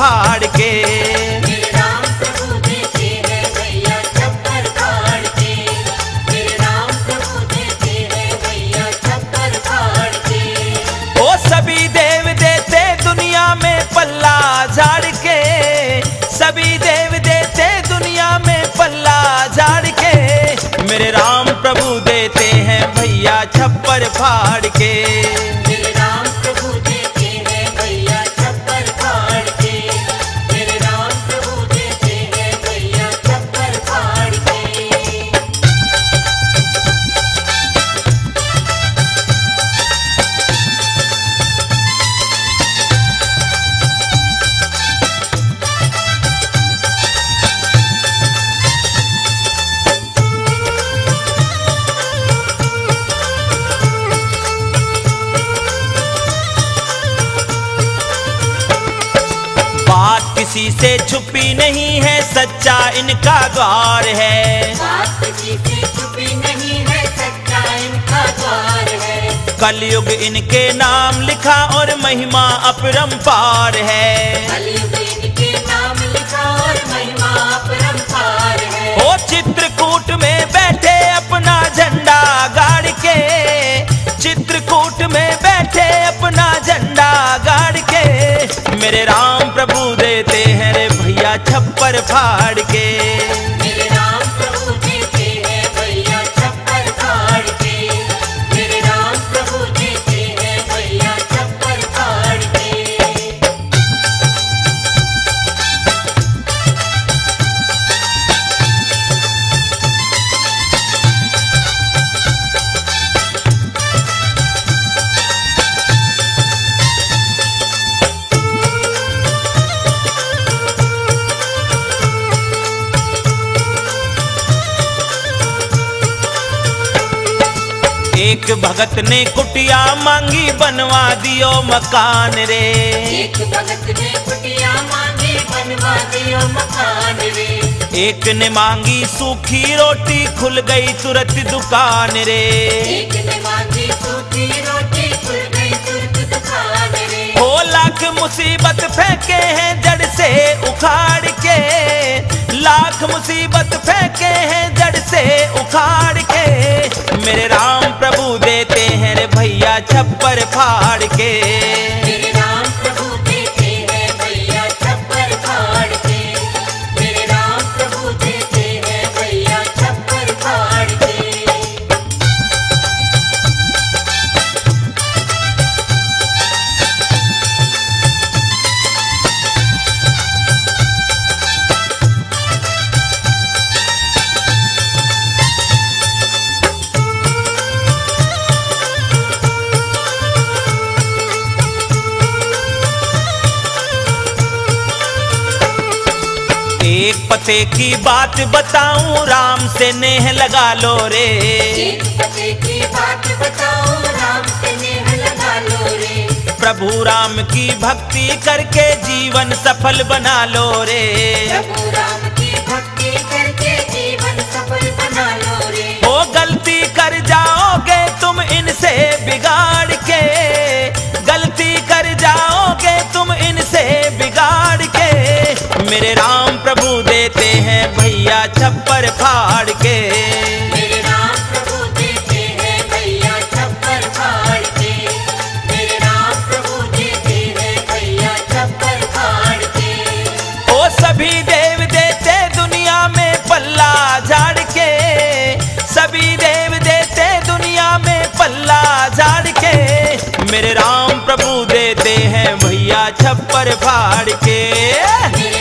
फाड़ के। मेरे राम प्रभु देते हैं भैया छप्पर फाड़ के। मेरे राम प्रभु देते हैं भैया छप्पर फाड़ के। ओ सभी देव देते दुनिया में पल्ला झाड़ के, सभी देव देते दुनिया में पल्ला झाड़ के। मेरे राम प्रभु देते हैं भैया छप्पर फाड़ के। मेरे राम प्रभु देते हैं भैया छप्पर फाड़ के। मेरे राम प्रभु देते हैं भैया छप्पर फाड़ के। बात किसी से छुपी नहीं है, सच्चा इनका द्वार है। बात किसी से छुपी नहीं है, सच्चा इनका द्वार है। कलयुग इनके नाम लिखा और महिमा अपरंपार है। कलयुग इनके नाम लिखा और महिमा अपरंपार है। ओ चित्रकूट में बैठे अपना झंडा गाड़ के, चित्रकूट में बैठे अपना झंडा गाड़ के। मेरे राम प्रभु देते हैं रे भैया छप्पर फाड़ के। मेरे राम प्रभु देते हैं भैया छप्पर फाड़ के। मेरे राम प्रभु देते हैं भैया छप्पर फाड़ के। एक भगत ने कुटिया मांगी बनवा दियो मकान रे। एक भगत ने कुटिया मांगी बनवा दियो मकान रे। एक ने मांगी सूखी रोटी खुल गई तुरंत दुकान रे। एक ने मांगी सूखी रोटी खुल गई तुरंत दुकान रे। हो लाख मुसीबत फेंके हैं जड़ से उखाड़ के, लाख मुसीबत फेंके हैं जड़ से उखाड़ के। मेरे राम प्रभु देते हैं रे भैया छप्पर फाड़ के। मेरे राम प्रभु देते हैं भैया छप्पर फाड़ के। मेरे राम प्रभु देते हैं भैया छप्पर फाड़ के। एक पते की बात बताऊं राम से नेह लगा लो रे। एक पते की बात बताओ राम से नेह लगा लो रे। प्रभु राम की भक्ति करके जीवन सफल बना लो रे। प्रभु राम की भक्ति करके जीवन सफल बना लो रे। हो गलती कर जाओगे तुम इनसे बिगाड़ के, गलती कर जाओगे तुम इनसे बिगाड़ के। मेरे राम प्रभु देते हैं भैया छप्पर फाड़ के। मेरे राम प्रभु देते हैं भैया छप्पर फाड़ के। मेरे राम प्रभु देते हैं भैया छप्पर फाड़ के। ओ सभी देव देते दुनिया में पल्ला झाड़ के, सभी देव देते दुनिया में पल्ला झाड़ के। मेरे राम प्रभु देते हैं भैया छप्पर फाड़ के। मेरे